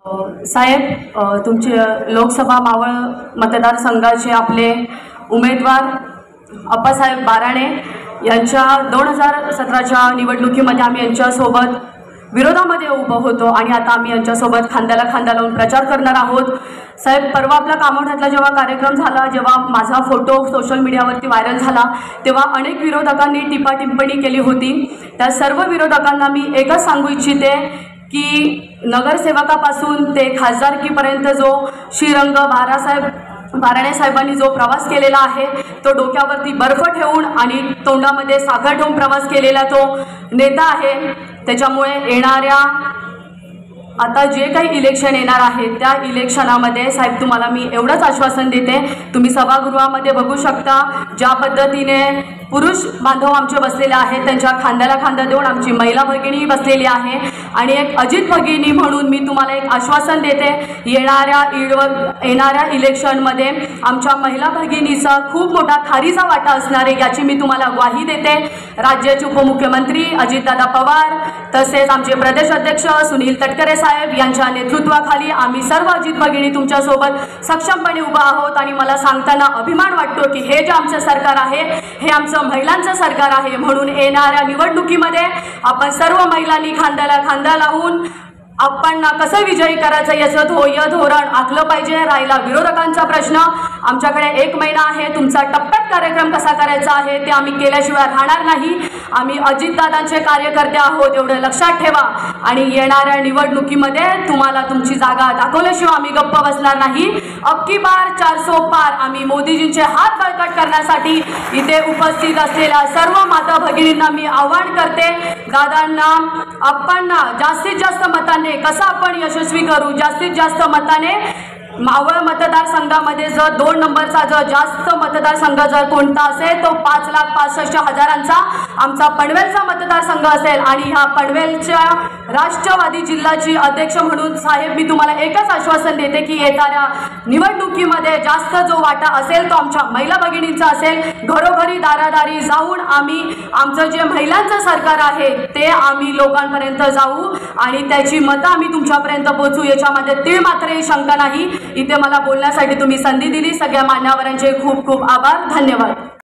साहेब, तुमचे लोकसभा मावळ मतदारसंघाचे आपले उमेदवार अप्पासाहेब बाराणे यांच्या 2017च्या निवडणुकीमध्ये आम्ही यांच्यासोबत विरोधामध्ये उभं होतो आणि आता आम्ही यांच्यासोबत खांद्याला खांदा लावून प्रचार करणार आहोत। साहेब, परवा आपला कामोठ्यातला जेव्हा कार्यक्रम झाला, जेव्हा माझा फोटो सोशल मीडियावरती व्हायरल झाला, तेव्हा अनेक विरोधकांनी टिप्पणी केली होती। त्या सर्व विरोधकांना मी एकच सांगू इच्छिते की नगरसेवकापासून ते खासदारकीपर्यंत जो श्रीरंग बाराणे साहेबांनी जो प्रवास केलेला आहे, तो डोक्यावरती बर्फ ठेवून आणि तोंडामध्ये साखर ठेवून प्रवास केलेला तो नेता आहे। त्याच्यामुळे येणाऱ्या आता जे काही इलेक्शन येणार आहे त्या इलेक्शनामध्ये साहेब तुम्हाला मी एवढंच आश्वासन देते, तुम्ही सभागृहामध्ये बघू शकता ज्या पद्धतीने पुरुष बांधव आमचे बसलेले आहेत, त्यांच्या खांद्याला खांदा देऊन आमची महिला भगिनी बसलेली आहे। आणि एक अजित भगिनी म्हणून मी तुम्हाला एक आश्वासन देते, येणाऱ्या इलेक्शनमध्ये आमच्या महिला भगिनीचा खूप मोठा खारीचा वाटा असणार आहे, याची मी तुम्हाला ग्वाही देते। राज्याचे उपमुख्यमंत्री अजितदादा पवार तसेच आमचे प्रदेश अध्यक्ष सुनील तटकरे साहेब यांच्या नेतृत्वाखाली आम्ही सर्व अजित भगिनी तुमच्यासोबत सक्षमपणे उभा आहोत। आणि मला सांगताना अभिमान वाटतो की हे जे आमचं सरकार आहे हे आमचं महिलांचं सरकार आहे, म्हणून येणाऱ्या निवडणुकीमध्ये आपण सर्व महिलांनी खांद्याला खांदा लावून आपण कसं विजयी करायचं याचं ध्येय धोरण आखलं पाहिजे। राहिला विरोधकांचा प्रश्न, आमच्याकडे 1 महिना आहे, तुमचा टप्प्यात कार्यक्रम कसा करायचा आहे ते आम्ही केल्याशिवाय राहणार नाही। आम्ही अजितदादांचे कार्यकर्ते आहोत एवढं लक्षात ठेवा। आणि येणाऱ्या निवडणुकीमध्ये तुम्हाला तुमची जागा दाखवल्याशिवाय आम्ही गप्प बसणार नाही। अबकी बार 400 पार आम्ही मोदीजींचे हात बळकट करण्यासाठी इथे उपस्थित असलेल्या सर्व माता भगिनींना मी आवाहन करते, दादांना आपण जास्तीत जास्त मतांनी कसं आपण यशस्वी करू, जास्तीत जास्त मताने मावळ मतदारसंघामध्ये जर 2 नंबरचा जर जास्त मतदारसंघ जर कोणता असेल तो 5,65,000 आमचा पनवेलचा मतदारसंघ असेल। आणि ह्या पनवेलच्या राष्ट्रवादी जिल्ह्याची अध्यक्ष म्हणून साहेब मी तुम्हाला एकच आश्वासन देते की येणाऱ्या निवडणुकीमध्ये जास्त जो वाटा असेल तो आमच्या महिला भगिनींचा असेल। घरोघरी दारादारी जाऊन आम्ही आमचं जे महिलांचं सरकार आहे ते आम्ही लोकांपर्यंत जाऊ आणि त्याची मतं आम्ही तुमच्यापर्यंत पोहोचू, याच्यामध्ये तीळ मात्रही शंका नाही। इथे मला बोलण्यासाठी तुम्ही संधी दिली, सगळ्या मान्यवरांचे खूप खूप आभार, धन्यवाद।